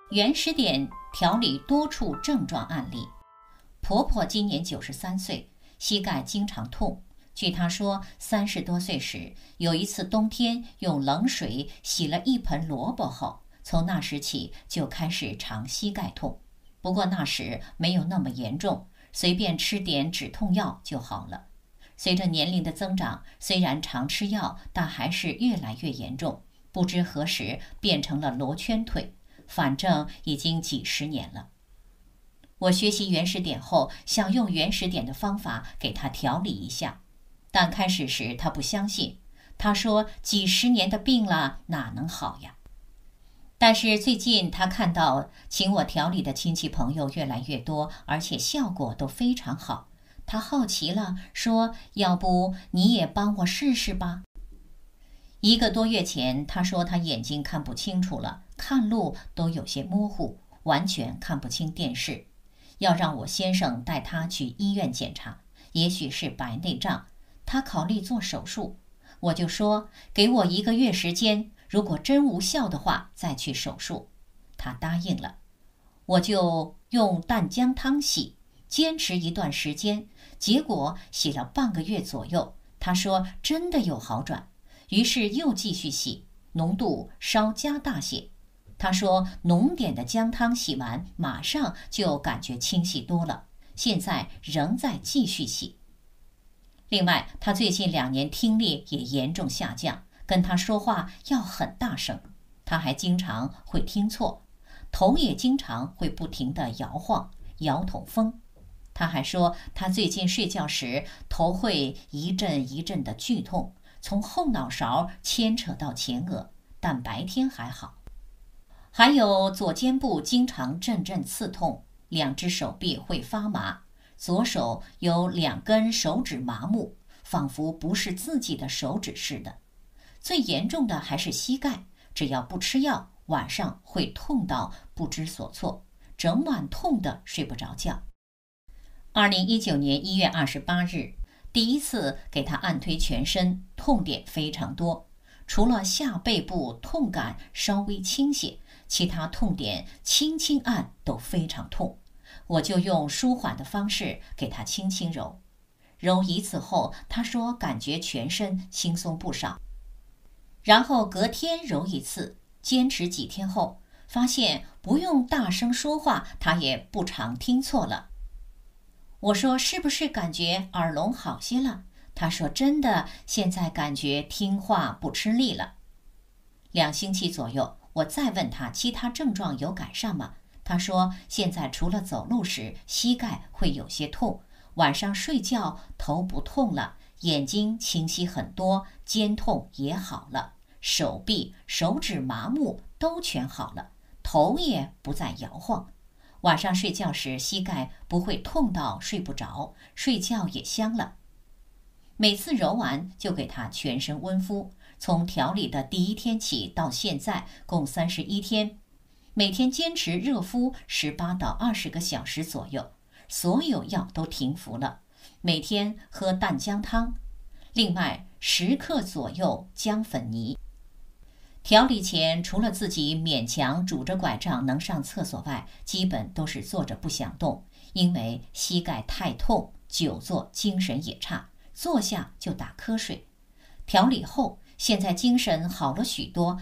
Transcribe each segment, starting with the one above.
原始点调理多处症状案例。婆婆今年93岁，膝盖经常痛。据她说，30多岁时有一次冬天用冷水洗了一盆萝卜后，从那时起就开始常膝盖痛。不过那时没有那么严重，随便吃点止痛药就好了。随着年龄的增长，虽然常吃药，但还是越来越严重，不知何时变成了罗圈腿。反正已经几十年了。我学习原始点后，想用原始点的方法给他调理一下，但开始时他不相信，他说几十年的病了，哪能好呀？但是最近他看到请我调理的亲戚朋友越来越多，而且效果都非常好，他好奇了，说要不你也帮我试试吧。1个多月前，他说他眼睛看不清楚了，看路都有些模糊，完全看不清电视，要让我先生带他去医院检查，也许是白内障，他考虑做手术。我就说给我1个月时间，如果真无效的话再去手术。他答应了，我就用淡姜汤洗，坚持一段时间，结果洗了半个月左右，他说真的有好转。于是又继续洗，浓度稍加大些。他说浓点的姜汤洗完，马上就感觉清晰多了，现在仍在继续洗。另外，他最近2年听力也严重下降，跟他说话要很大声，他还经常会听错，头也经常会不停地摇晃，摇头风。他还说他最近睡觉时头会一阵一阵的剧痛，从后脑勺牵扯到前额，但白天还好。还有左肩部经常阵阵刺痛，2只手臂会发麻，左手有2根手指麻木，仿佛不是自己的手指似的。最严重的还是膝盖，只要不吃药，晚上会痛到不知所措，整晚痛得睡不着觉。2019年1月28日，第一次给他按推全身，痛点非常多，除了下背部痛感稍微轻些，其他痛点轻轻按都非常痛。我就用舒缓的方式给他轻轻揉，揉1次后，他说感觉全身轻松不少。然后隔天揉1次，坚持几天后，发现不用大声说话，他也不常听错了。我说是不是感觉耳聋好些了？他说真的，现在感觉听话不吃力了。2星期左右，我再问他其他症状有改善吗？他说现在除了走路时膝盖会有些痛，晚上睡觉头不痛了，眼睛清晰很多，肩痛也好了，手臂手指麻木都全好了，头也不再摇晃。晚上睡觉时膝盖不会痛到睡不着，睡觉也香了。每次揉完就给他全身温敷，从调理的第1天起到现在共31天，每天坚持热敷18到20个小时左右，所有药都停服了，每天喝淡姜汤，另外10克左右姜粉泥。调理前，除了自己勉强拄着拐杖能上厕所外，基本都是坐着不想动，因为膝盖太痛，久坐精神也差，坐下就打瞌睡。调理后，现在精神好了许多，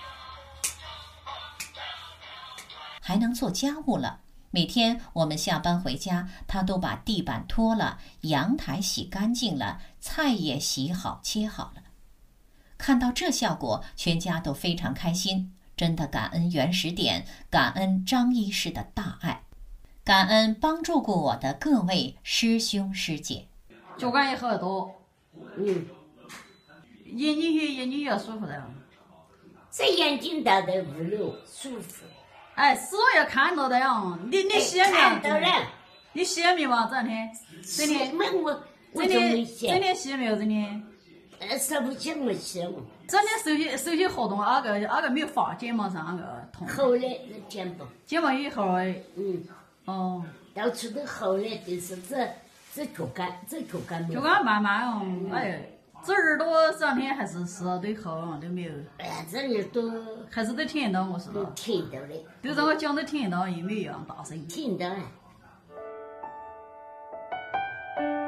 还能做家务了。每天我们下班回家，他都把地板拖了，阳台洗干净了，菜也洗好切好了。看到这效果，全家都非常开心，真的感恩原始点，感恩张医师的大爱，感恩帮助过我的各位师兄师姐。 脚感也好得多，眼睛也舒服了， 这眼睛大的无流舒服。 哎，是也看到的呀，你洗面， 看到了， 你洗面吗？这两天， 这天洗没有？这天。 手不起没洗嘛。 这天手机活动，那个没有发肩膀上那个痛。 后来肩膀以后，哦， 到处都后来就是这脚感没。 脚感慢慢哦，哎， 这耳朵3天还是12对好像都没有， 哎呀，这里都还是都听到我说都的， 听到的， 都让我讲的听到，也没一样大声。 听到了。